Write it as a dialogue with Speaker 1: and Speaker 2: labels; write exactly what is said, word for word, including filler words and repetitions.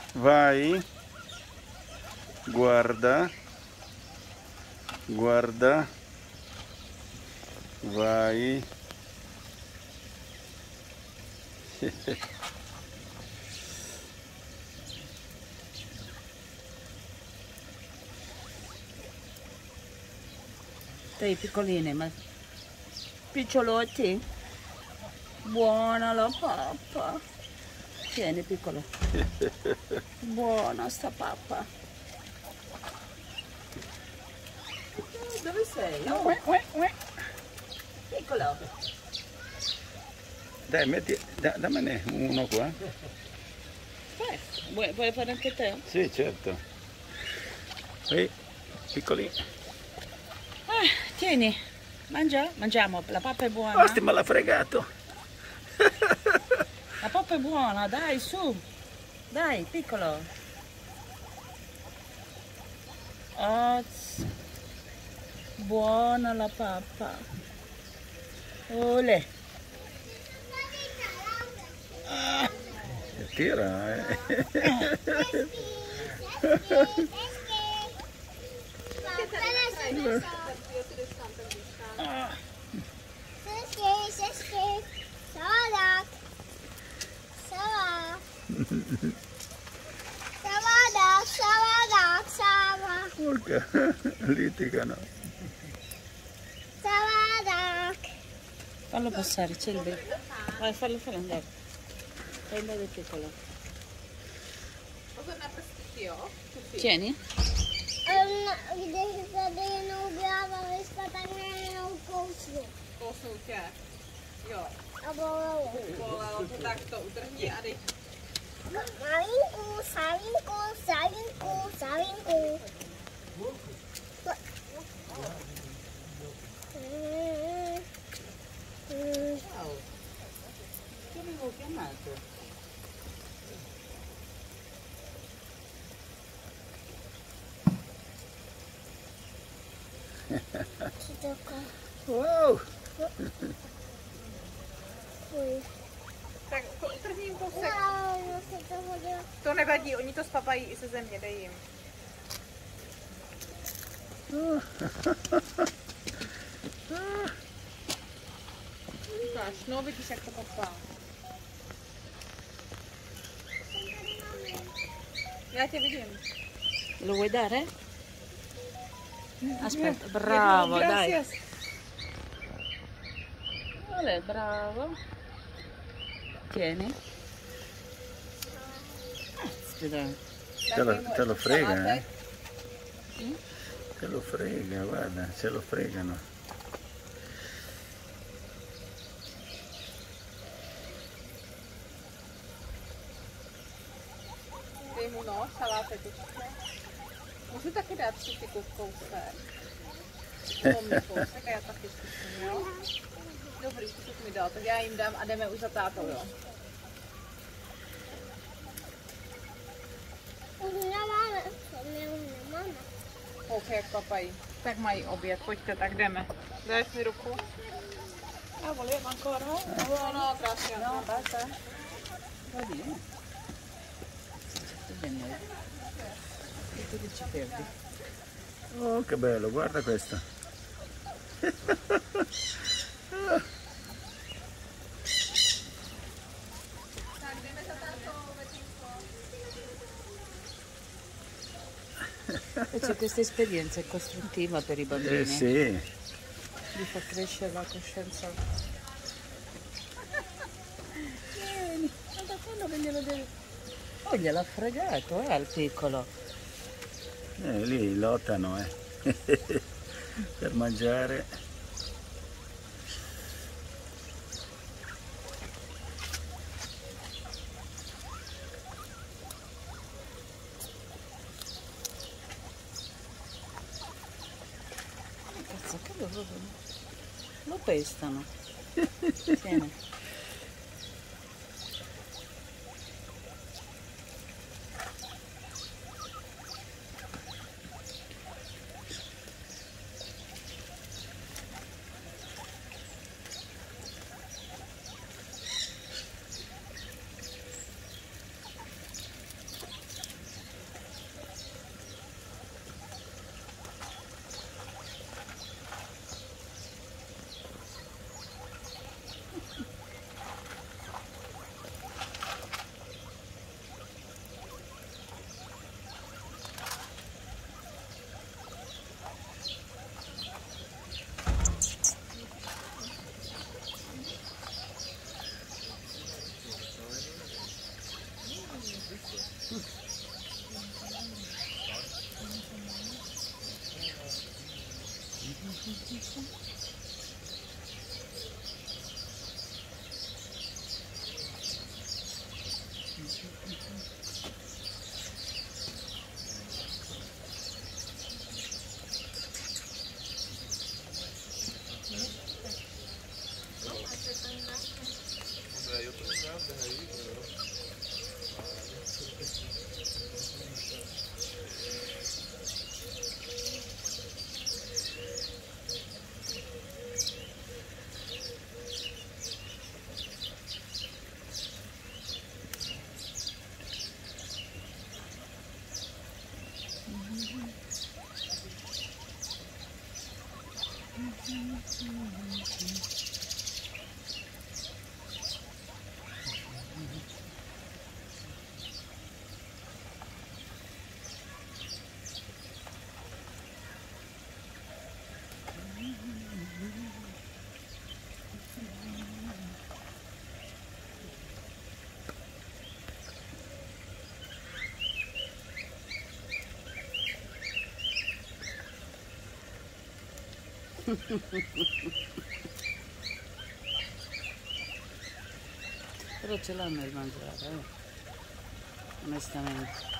Speaker 1: Vai. Guarda. Guarda. Vai.
Speaker 2: Dei piccolini, ma picciolotti. Buona la pappa. Tieni piccolo. Buona sta pappa. Dove sei? Oh.
Speaker 1: Uè, uè, uè.
Speaker 2: Piccolo.
Speaker 1: Dai, metti, da, dammene uno qua.
Speaker 2: Eh, vuoi, vuoi fare anche te?
Speaker 1: Sì, certo. Ehi, piccoli.
Speaker 2: Ah, tieni, mangia, mangiamo, la pappa è buona.
Speaker 1: Osti, me l'ha fregato.
Speaker 2: La pappa è buona, dai, su. Dai, piccolo. Oz. Buona la pappa. Ole. Ah.
Speaker 1: Tira, eh.
Speaker 2: Ah.
Speaker 1: Porca, litigano.
Speaker 2: Fallo passare, c'è il becco. Vai, fallo, fallo andare. Fai andare il piccolo. Tieni.
Speaker 3: Poslouchej. Jo. Bolelo to tak to udrhni a dej.
Speaker 4: Salinku, salinku, salinku, salinku.
Speaker 2: Ciao. Chi avevo chiamato?
Speaker 4: Ci tocca.
Speaker 1: Wow.
Speaker 3: Tak utrhni jim kousek.
Speaker 4: No, se to hodilo.
Speaker 3: To nevadí, oni to spapají i se země, dej jim. Ukáž, no vidíš, jak to papá. Já tě vidím.
Speaker 2: Lo vuoi dare? Aspetta, bravo, dai.
Speaker 3: Gracias.
Speaker 2: Vale, bravo. Tieni. Aspetta.
Speaker 1: Te lo, te lo frega, eh?
Speaker 2: Mm?
Speaker 1: Te lo frega, guarda, se lo fregano.
Speaker 3: Dej mu no, salátek ještě. Můžu taky dát sušiku kousek. Nebo mi kousek a já taky zkusím, jo? Dobrý, sušik mi dal, tak já jim dám a jdeme už za tátou, jo?
Speaker 4: Už nemáme. Nemáme.
Speaker 3: Ok, jak papají. Tak mají oběd, pojďte, tak jdeme. Dáš mi ruku?
Speaker 2: Ah, volevo ancora?
Speaker 3: No, no, krásně.
Speaker 2: No, basta. Va bene. Bene. Tutto che ci perdi.
Speaker 1: Oh, che bello, guarda questo.
Speaker 2: C'è questa esperienza è costruttiva per i bambini.
Speaker 1: Eh sì.
Speaker 2: Gli fa crescere la coscienza. Vieni, guarda quello che glielo deve. Oh, gliel'ha fregato, eh, al piccolo.
Speaker 1: Eh, lì lottano, eh. Per mangiare.
Speaker 2: Cazzo, che lo, lo pestano. Tieni. Però ce l'hanno il mangiare, eh? Onestamente.